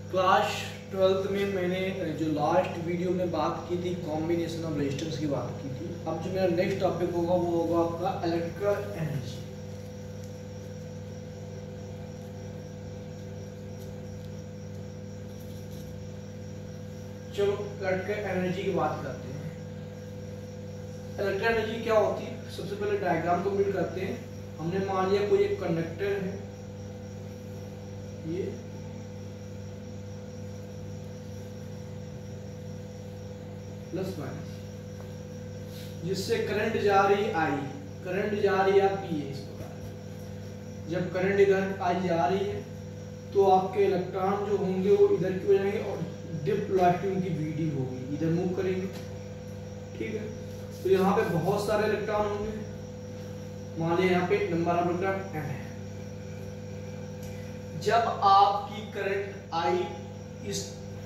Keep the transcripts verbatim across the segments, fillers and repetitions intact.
Class twelfth में मैंने जो लास्ट वीडियो में बात की थी कॉम्बिनेशन ऑफ रेजिस्टेंस की बात की थी। अब जो मेरा नेक्स्ट टॉपिक होगा वो होगा आपका इलेक्ट्रिकल एनर्जी। चलो इलेक्ट्रिकल एनर्जी की बात करते हैं। इलेक्ट्रिकल एनर्जी क्या होती है, सबसे पहले डायग्राम को बिल्ड करते हैं। हमने मान लिया कोई एक कंडक्टर है, ये प्लस माइनस, जिससे करंट जा रही है आई, करंट जा रही है पी है। इस प्रकार जब करंट इधर आई जा रही है तो आपके इलेक्ट्रॉन जो होंगे वो इधर की हो जाएंगे और डिप वेलोसिटी उनकी वीडी होगी, इधर मूव करेंगे। ठीक है, तो यहाँ पे बहुत सारे इलेक्ट्रॉन होंगे। मान लीजिए यहाँ पे नंबर ऑफ इलेक्ट्रॉन एन है। जब आपकी करंट आई इस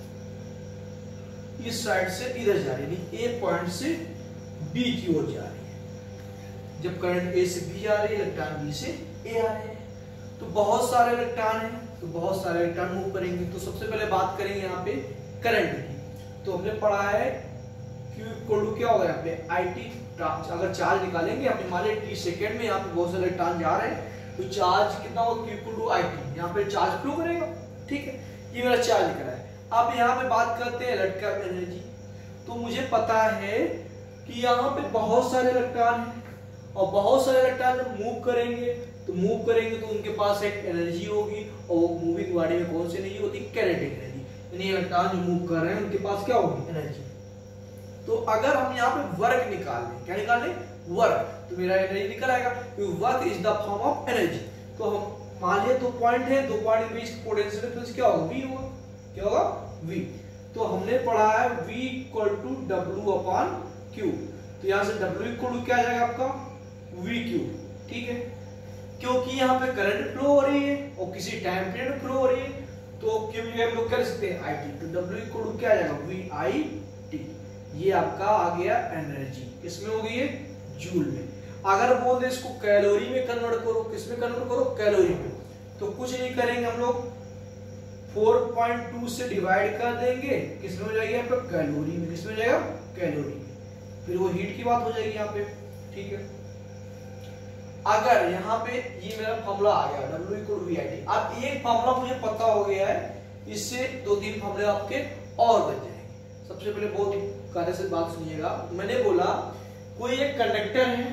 इस साइड से इधर जा रही है, ए पॉइंट से बी की ओर जा रही है। जब करंट ए से बी जा रही है, इलेक्ट्रॉन बी से ए आ रहे हैं, तो बहुत सारे इलेक्ट्रॉन हैं, तो बहुत सारे इलेक्ट्रॉन मूव करेंगे। तो सबसे पहले बात करेंगे यहाँ पे करंट की। तो हमने पढ़ा है Q इक्वल टू क्या होगा यहाँ पे आई टी। अगर चार्ज निकालेंगे अपने मान लीजिए टी सेकेंड में यहाँ पे बहुत सारे इलेक्ट्रॉन जा रहे हैं, तो चार्ज कितना होगा Q equal to I T. यहाँ पे चार्ज फ्लो करेगा। ठीक है, ये मेरा चार्ज दिख रहा है। अब यहाँ पे बात करते हैं इलेक्ट्रिकल एनर्जी। तो मुझे पता है कि यहाँ पे बहुत सारे इलेक्ट्रॉन हैं और बहुत सारे इलेक्ट्रॉन जब मूव करेंगे तो मूव करेंगे तो उनके पास एक एनर्जी होगी, और वो मूविंग बॉडी में कौन सी एनर्जी होती है, काइनेटिक एनर्जी। यानी इलेक्ट्रॉन जो मूव कर रहे हैं उनके पास क्या होगी, एनर्जी। तो अगर हम यहाँ पे वर्क निकाल लें, क्या निकाल लें, वर्क, तो मेरा एनर्जी निकल आएगा, क्योंकि work is the form of energy. तो हम मान लिया दो पॉइंट है, दो पॉइंट के बीच पोटेंशियल डिफरेंस क्या होगा, V होगा। क्या होगा, V। तो हमने पढ़ा है V equal to W upon Q. तो यहाँ से W इक्वल टू क्या आ जाएगा आपका, V क्यू। ठीक है, क्योंकि यहाँ पे करंट फ्लो हो रही है और किसी टाइम पीरियड में फ्लो हो रही है, तो क्यू की हम लोग कर सकते हैं आई टी। तो W इक्वल टू क्या आ जाएगा, V आई टी। ये आपका आ गया एनर्जी। किसमें हो गई है, जूल में। अगर बोल दे इसको कैलोरी में कन्वर्ट करो, किसमें कन्वर्ट करो, कैलोरी में, तो कुछ नहीं करेंगे हम लोग, फोर पॉइंट टू से डिवाइड कर देंगे, किसमें हो जाएगी आपका, कैलोरी में। किसमें हो जाएगा, कैलोरी में। फिर वो हीट की बात हो जाएगी यहाँ पे। ठीक है, अगर यहाँ पे ये मेरा फॉर्मूला आ गया W equal to V I T. अब एक फॉर्मूला मुझे पता हो गया है, इससे दो तीन फॉर्मूले आपके और बन जाएंगे। सबसे पहले बहुत कार्य से बात सुनिएगा। मैंने बोला कोई एक कंडक्टर है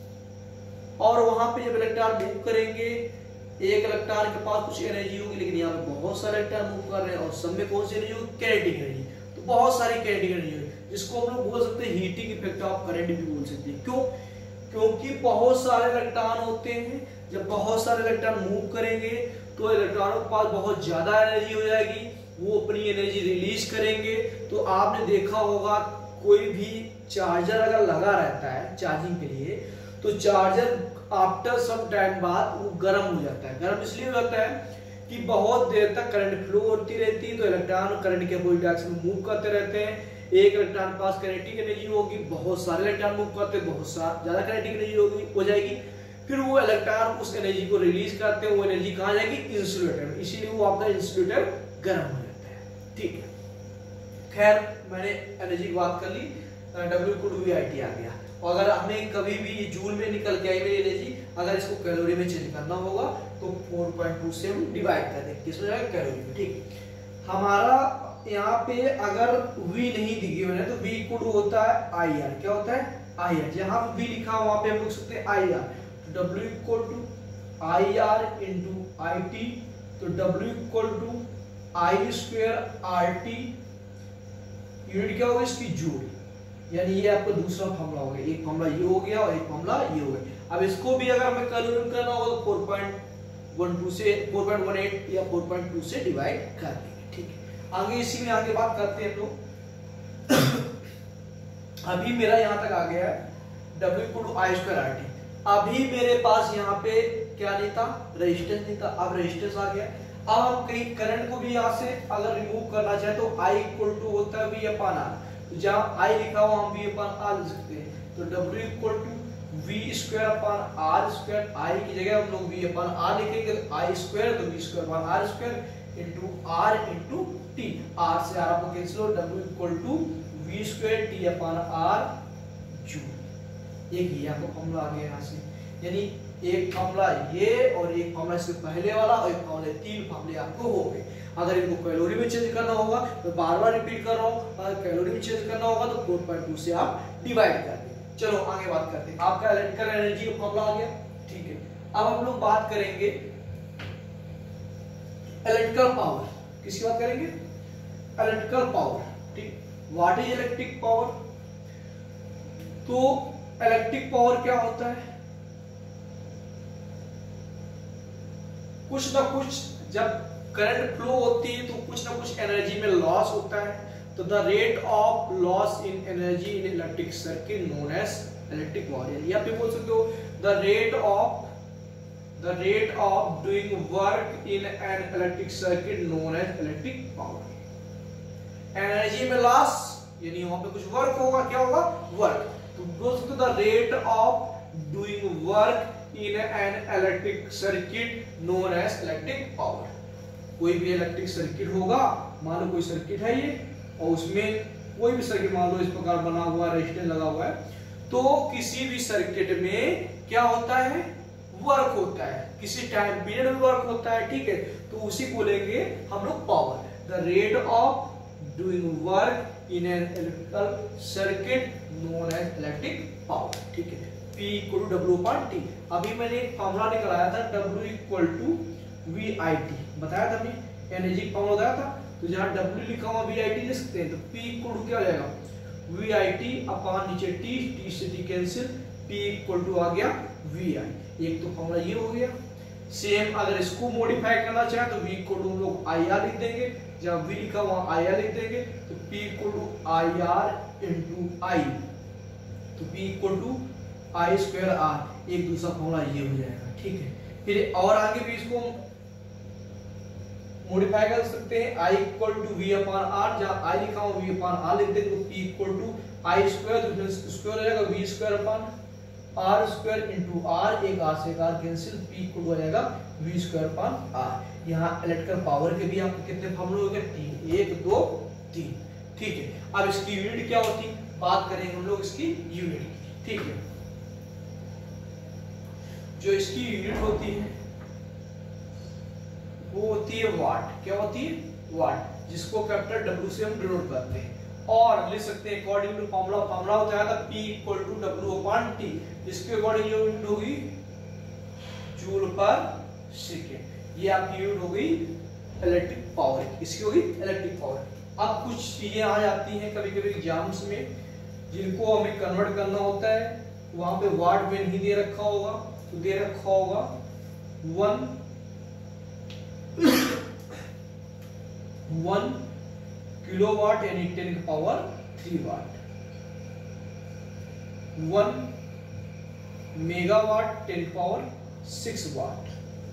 और वहां पे जब इलेक्ट्रॉन मूव करेंगे, एक इलेक्ट्रॉन के पास कुछ एनर्जी होगी, लेकिन यहाँ पे बहुत सारे इलेक्ट्रॉन मूव कर रहे हैं और सब में कौन सी एनर्जी होगी, काइनेटिक एनर्जी। तो बहुत सारी काइनेटिक एनर्जी होगी, जिसको हम लोग बोल सकते हैं हीटिंग इफेक्ट ऑफ करंट भी बोल सकते हैं। क्यों, क्योंकि बहुत सारे इलेक्ट्रॉन होते हैं। जब बहुत सारे इलेक्ट्रॉन मूव करेंगे तो इलेक्ट्रॉनों के पास बहुत ज्यादा एनर्जी हो जाएगी, वो अपनी एनर्जी रिलीज करेंगे। तो आपने देखा होगा कोई भी चार्जर अगर लगा रहता है चार्जिंग के लिए, तो चार्जर आफ्टर सम टाइम बाद वो गर्म हो जाता है। गर्म इसलिए हो जाता है कि बहुत देर तक करंट फ्लो होती रहती है, तो इलेक्ट्रॉन करंट के अपोजिट डायरेक्शन में मूव करते रहते हैं। एक इलेक्ट्रॉन के पास काइनेटिक एनर्जी होगी, बहुत सारे इलेक्ट्रॉन मूव करते हैं, बहुत सारा ज्यादा काइनेटिक एनर्जी होगी हो जाएगी। फिर वो इलेक्ट्रॉन उस एनर्जी को रिलीज करते हैं, वो एनर्जी कहाँ जाएगी, इंसुलेटर में। इसीलिए वो आपका इंसुलेटर गर्म हो जाता है। ठीक है, खैर मैंने एनर्जी की बात कर ली, W equal to V I T आ गया। और अगर हमें कभी भी ये जूल में निकल के आई मेरी एनर्जी, अगर इसको कैलोरी में चेंज करना होगा तो फोर पॉइंट टू से हम डिवाइड कर देंगे, किस हो जाएगा, कैलोरी में। ठीक, हमारा यहाँ पे अगर V नहीं दिखी मैंने, तो V इक्वल टू होता है आई आर। क्या होता है, आई आर। जहां पे V लिखा वहां पे हम लिख सकते हैं आई आर। तो W equal to I R into I T. तो W equal to I square R T. Unit क्या होगा इसकी, जूल। यानी ये आपका दूसरा फॉर्मूला हो गया। एक फॉर्मूला ये हो गया और एक फॉर्मूला ये हो गया। अब इसको भी अगर हमें कैलोरी में करना होगा तो फोर पॉइंट वन टू से फोर पॉइंट वन एट या फोर पॉइंट टू से डिवाइड कर देंगे। ठीक है, आगे इसी में आगे बात करते हैं। तो अभी मेरा यहां तक आ गया है W equal to I square R T. अभी मेरे पास यहाँ पे क्या नहीं था, रेजिस्टेंस नहीं था। अब रेजिस्टेंस आ गया। अब हम कहीं करंट को भी यहाँ से अगर रिमूव करना चाहे तो I इक्वल टू होता है V अपॉन R। तो जहाँ I लिखा हुआ हम V अपॉन R लिख सकते हैं। तो W equal to V square upon R square. I की जगह हम लोग V अपॉन R लिखेंगे, तो I स्क्वायर तो V square upon R square. Into R into T. R से आर आपको कैंसिल हो, W equal to V square T upon R joule. एक ये आपको फॉर्मूला आ गया यहाँ से, यानी एक फॉर्मूला ये और एक फॉर्मूला इसके पहले वाला और एक फॉर्मूला, तीन फॉर्मूले आपको हो गए। अगर इनको कैलोरी में चेंज करना होगा तो बार बार रिपीट कर रहा हूँ, अगर कैलोरी में चेंज करना होगा तो फोर पॉइंट टू से आप डिवाइड कर दें। चलो आगे बात करते हैं। आपका इलेक्ट्रिकल एनर्जी का फॉर्मूला आ गया, ठीक है। अब हम लोग बात करेंगे इलेक्ट्रिकल पावर। किसकी बात करेंगे? इलेक्ट्रिकल पावर, ठीक। What is electric power? तो इलेक्ट्रिक पावर क्या होता है? कुछ ना कुछ जब करंट फ्लो होती है तो कुछ ना कुछ एनर्जी में लॉस होता है। तो the rate of loss in energy in electric circuit known as electric power. या फिर बोल सकते हो the rate of the rate of doing work in an electric circuit known as electric power. Energy में loss यानी वहां पे कुछ वर्क होगा, क्या होगा? वर्क। तो बोल सकते हो the rate of doing work in an electric circuit known as electric power. कोई भी इलेक्ट्रिक सर्किट होगा, मान लो कोई सर्किट है ये और उसमें कोई भी सर्किट मान लो इस प्रकार बना हुआ रेजिस्टेंस लगा हुआ है, तो किसी भी सर्किट में क्या होता है? वर्क होता है, किसी टाइम पीरियड में वर्क होता है, ठीक है। तो उसी को लेंगे हम लोग power. The rate of doing work in an electrical circuit known as electric power, ठीक है। P equal to W upon T। अभी मैंने एक फॉर्मूला निकाला था W equal to V I T, बताया था हमने, एनर्जी फॉर्मूला बताया था। तो जहां W लिखा हुआ V I T लिख सकते हैं, तो P इक्वल टू क्या हो जाएगा? V I T अपॉन नीचे T, T से T cancel, P equal to आ गया V I। एक तो फॉर्मूला ये हो गया। सेम अगर इसको मॉडिफाई करना चाहे तो V इक्वल टू हम लोग I R लिख देंगे, जहां V लिखा वहां I R लिख देंगे, तो P equal to I R into I। तो P equal to I square R, एक दूसरा फॉर्मूला ये हो जाएगा, ठीक है। फिर और आगे भी इसको मॉडिफाई कर सकते हैं, I equal to V upon R, जहां आई लिखा हुआ वी अपॉन आर लिख देंगे, तो P equal to I square, तो स्क्वायर हो जाएगा V square upon R square into R, एक आर से एक आर कैंसिल, पी इक्वल हो जाएगा वी स्क्वायर अपॉन आर। यहाँ इलेक्ट्रिकल पावर के भी आपको कितने फॉर्मूले हो गए? तीन, एक दो तीन, ठीक है। अब इसकी यूनिट क्या होती है, बात करेंगे हम लोग इसकी यूनिट की, ठीक है। जो इसकी यूनिट होती है वो होती है वाट। क्या होती है? वाट, जिसको कैपिटल डब्ल्यू से हम डिनोट करते हैं और लिख सकते हैं अकॉर्डिंग टू फॉर्मूला। फॉर्मूला होता है P equal to W upon T। इसके अकॉर्डिंग जो यूनिट होगी जूल पर सेकेंड। ये आपकी यूनिट होगी इलेक्ट्रिक पावर, इसकी होगी इलेक्ट्रिक पावर। अब कुछ चीजें आ जाती हैं कभी कभी एग्जाम्स में जिनको हमें कन्वर्ट करना होता है, वहां पे वाट में नहीं दे रखा होगा, तो दे रखा होगा वन वन किलोवाट यानी ten power three watt, one megawatt ten power six watt,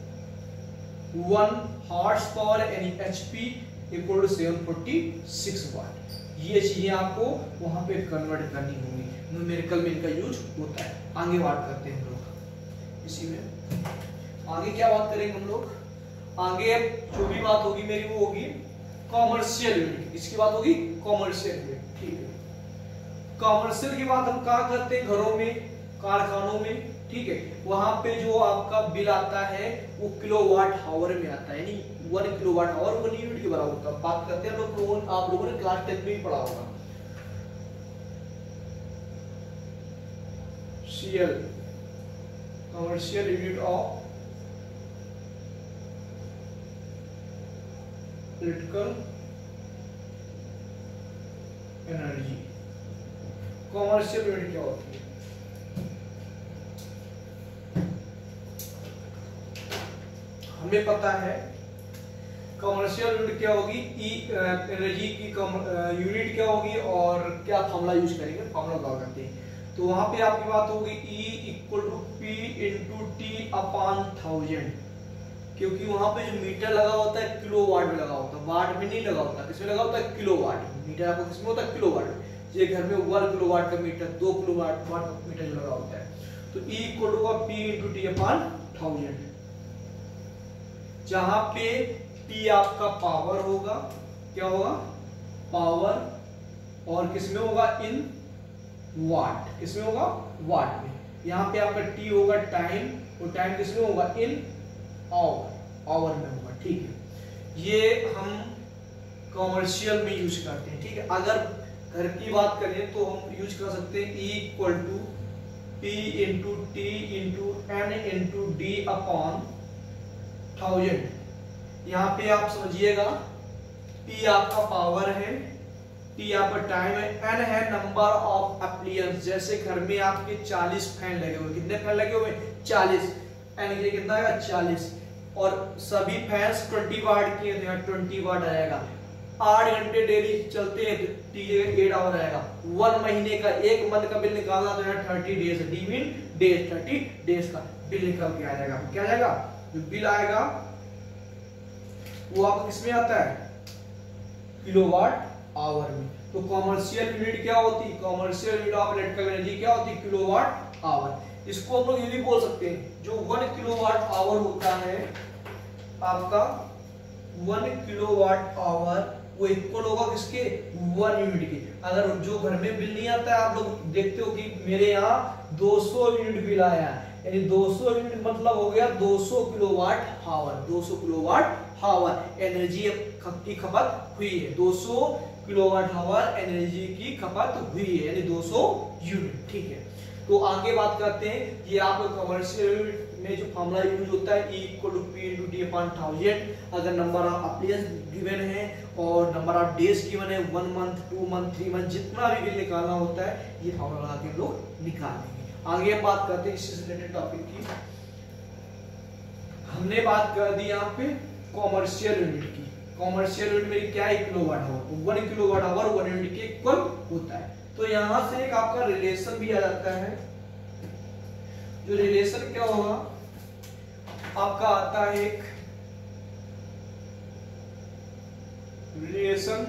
one horse power यानी HP equal to seven forty six watt. ये चीजें आपको वहां पे कन्वर्ट करनी होंगी, न्यूमेरिकल में इनका यूज होता है। आगे बात करते हैं हम लोग इसी में। आगे क्या बात करेंगे हम लोग? आगे जो भी बात होगी मेरी वो होगी कॉमर्शियल यूनिट। इसकी बात होगी कॉमर्शियल यूनिट, ठीक है। कॉमर्शियल की बात हम कहाँ करते हैं? घरों में, कारखानों में, ठीक है। वहां पे जो आपका बिल आता है वो किलोवाट आवर में आता है, यानी one kilowatt hour one unit के बराबर होता है। बात करते हैं हम लोग, आप लोगों ने क्लास टेन में ही पढ़ा होगा। सीएल commercial unit of electrical energy. Commercial unit क्या होती है? हमें पता है कमर्शियल यूनिट क्या होगी, ई एनर्जी की यूनिट क्या होगी और क्या फॉर्मूला यूज करेंगे, फॉर्मूला लगा करते हैं। तो वहां पे आपकी बात होगी E equal to P into T upon thousand, क्योंकि वहां पे जो मीटर लगा होता है किलोवाट में लगा होता है, वाट में नहीं लगा होता। किसमें लगा होता है? किलोवाट। मीटर आपको किसमें होता है? किलोवाट। ये घर में वन किलोवाट का मीटर, दो किलोवाट वाट का मीटर जो लगा होता है, तो E equal to P into T upon thousand, जहां पे P आपका पावर होगा, क्या होगा, पावर, और किसमें होगा, इन वाट, किसमें होगा, वाट में। यहाँ पे आपका T होगा टाइम, और टाइम किसमें होगा, इन आवर, आवर में होगा, ठीक है। ये हम कॉमर्शियल में यूज करते हैं, ठीक है। अगर घर की बात करें तो हम यूज कर सकते हैं E equal to P into T into N into D upon thousand. यहाँ पे आप समझिएगा P आपका पावर है, T आपका टाइम है, N है नंबर ऑफ एप्लियंस। जैसे घर में आपके चालीस फैन लगे हुए, कितने फैन लगे हुए, चालीस, N के कितना आएगा, चालीस, और सभी फैंस बीस वाट के हैं, बीस वाट आएगा। आठ घंटे डेली चलते हैं तो टी एट आवर आएगा। वन महीने का, एक मंथ का बिल निकालना तो है thirty days, D mean days, thirty days का बिल निकल के आ जाएगा। क्या आएगा, जो बिल आएगा वो आपको किसमें आता है, किलोवाट आवर में। तो कॉमर्शियल यूनिट क्या होती है, commercial unit of electrical energy क्या होती है, किलोवाट आवर। इसको हम लोग ये भी बोल सकते हैं, जो वन किलोवाट आवर होता है आपका, वन किलोवाट आवर वो इक्वल होगा किसके, वन यूनिट के। अगर जो घर में बिल नहीं आता है, आप लोग देखते हो कि मेरे यहाँ दो सौ यूनिट बिल आया है, यानी दो सौ यूनिट मतलब हो गया दो सौ किलोवाट आवर, दो सौ किलोवाट आवर एनर्जी की खपत हुई है, दो सौ किलोवाट आवर एनर्जी की खपत हुई है, यानी दो सौ यूनिट, ठीक है। तो आगे बात करते हैं, ये आपको कमर्शियल में जो फॉर्मूला यूज होता है, E equal to P into T upon thousand. अगर नंबर ऑफ एप्लियंस गिवन है और नंबर ऑफ डेज गिवन है, one month, two month, three month, जितना भी बिल निकालना होता है, ये फॉर्मूला लगा के हम लोग निकाल देंगे। आगे हम बात करते हैं इससे रिलेटेड टॉपिक की। हमने बात कर दी यहाँ पे कॉमर्शियल यूनिट की। कॉमर्शियल यूनिट में क्या है, kilowatt our, one kilowatt hour one unit के इक्वल होता है। तो यहां से एक आपका रिलेशन भी आ जाता है, जो रिलेशन क्या होगा आपका, आता है एक relation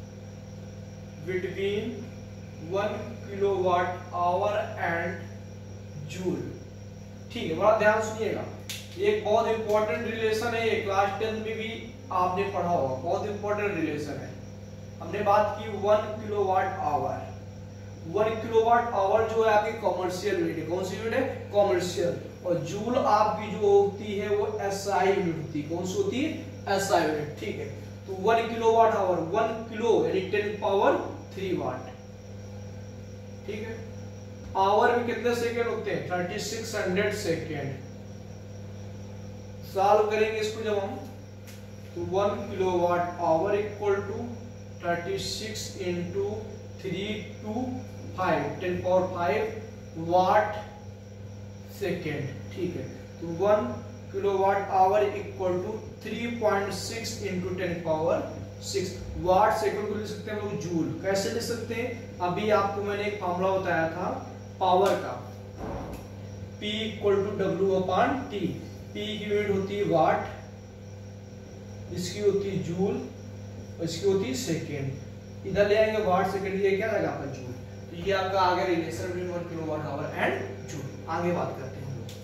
between one kilowatt hour and joule, ठीक है। बड़ा ध्यान सुनिएगा, ये एक बहुत इंपॉर्टेंट रिलेशन है, ये क्लास टेंथ में भी आपने पढ़ा होगा, बहुत इंपॉर्टेंट रिलेशन है। हमने बात की one kilowatt hour, one kilowatt hour जो है आपकी कॉमर्शियल यूनिट है, कौन सी यूनिट है, कॉमर्शियल। और जूल आपकी जो होती है वो एसआई यूनिट होती है, कौन सी होती है, एसआई यूनिट, ठीक है। तो वन किलोवाट आवर, वन किलो यानी टेन पावर थ्री वाट, ठीक है। आवर में कितने सेकेंड होते हैं, thirty six hundred second. Solve करेंगे इसको जब हम, तो one kilowatt hour equal to thirty six into three two five, ten power five watt second, ठीक है। तो one kilowatt hour equal to three point six into ten power six watt second को लिख सकते हैं हम लोग जूल। कैसे लिख सकते हैं, अभी आपको मैंने एक फॉर्मूला बताया था पावर का, P equal to W upon T. P की यूनिट होती है वाट, इसकी होती है जूल, इसकी होती है सेकेंड। इधर ले आएंगे वाट सेकेंड, ये क्या रहेगा आपका जूल। तो ये आपका आगे relation between one kilowatt hour and joule. आगे बात करते हैं हम लोग।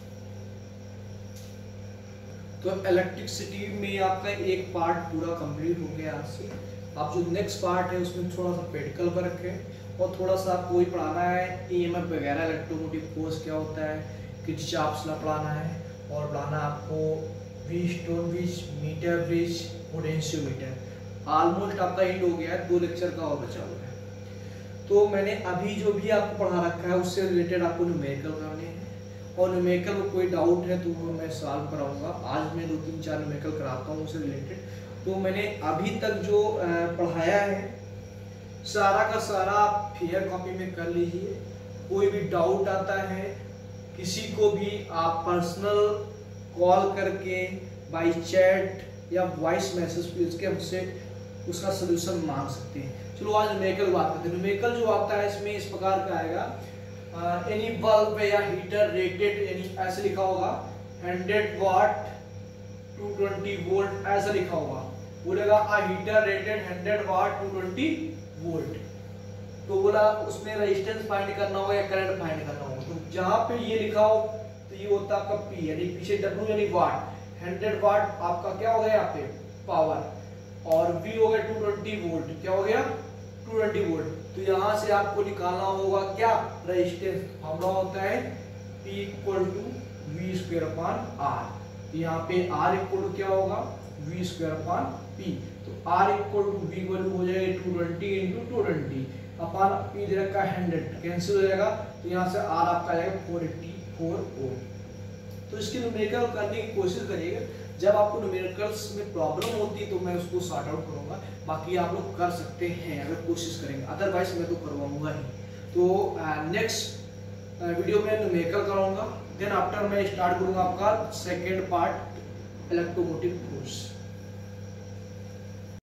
तो इलेक्ट्रिसिटी में आपका एक पार्ट पूरा कंप्लीट हो गया आज से। आप जो नेक्स्ट पार्ट है उसमें थोड़ा सा प्रैक्टिकल वर्क है और थोड़ा सा आपको वही पढ़ाना है, ईएमएफ वगैरह, इलेक्ट्रोमोटिव फोर्स क्या होता है, किरचॉफ्स लॉ पढ़ाना है, और पढ़ाना आपको Wheatstone bridge, meter bridge, potentiometer. Almost आपका एंड हो गया है, दो लेक्चर का और बचा हुआ है। तो मैंने अभी जो भी आपको पढ़ा रखा है उससे रिलेटेड आपको न्यूमेरिकल करने हैं, और न्यूमेरिकल में कोई डाउट है तो वो मैं सॉल्व कराऊंगा। आज मैं दो तीन चार न्यूमेरिकल कराता हूँ उससे रिलेटेड। तो मैंने अभी तक जो पढ़ाया है सारा का सारा आप फेयर कॉपी में कर लीजिए। कोई भी डाउट आता है, किसी को भी आप पर्सनल कॉल करके, बाय चैट या वॉइस मैसेज पे उसके हमसे उसका सलूशन मांग सकते हैं। चलो आज न्यूमेरिकल बात करते हैं। न्यूमेरिकल जो आता है इसमें इस प्रकार का आएगा, एनी बल्ब या हीटर रेटेड, यानी ऐसे लिखा होगा hundred watt two twenty volt, ऐसा लिखा होगा। बोलेगा a heater rated hundred watt two twenty volt. तो बोला उसमें रेजिस्टेंस फाइंड करना होगा या करंट फाइंड करना होगा। तो जहां पे ये लिखा हो तो ये होता है आपका P, यानी पीछे W यानी वाट। हंड्रेड वाट आपका क्या होगा यहाँ पे पावर और V हो गया टू ट्वेंटी वोल्ट। क्या हो गया टू ट्वेंटी वोल्ट। तो यहां से आपको निकालना होगा क्या रेजिस्टेंस। फॉर्मूला होता है P equal to V square upon R. यहाँ पे R इक्वल टू क्या होगा वी स्क्वायर अपॉन P। तो R equal to V value हो जाएगी two twenty into two twenty upon P दे रखा है हंड्रेड, कैंसिल हो जाएगा। तो यहाँ से R आपका आएगा फोर एट्टी फोर ओम। तो इसकी न्यूमेरिकल करने की कोशिश करिएगा। जब आपको न्यूमेरिकल्स में प्रॉब्लम होती है तो मैं उसको सॉर्ट आउट करूंगा, बाकी आप लोग कर सकते हैं अगर कोशिश करेंगे, अदरवाइज मैं तो करवाऊंगा ही। तो नेक्स्ट वीडियो में न्यूमेरिकल कराऊंगा, देन आफ्टर मैं स्टार्ट करूंगा आपका सेकेंड पार्ट इलेक्ट्रोमोटिव फोर्स।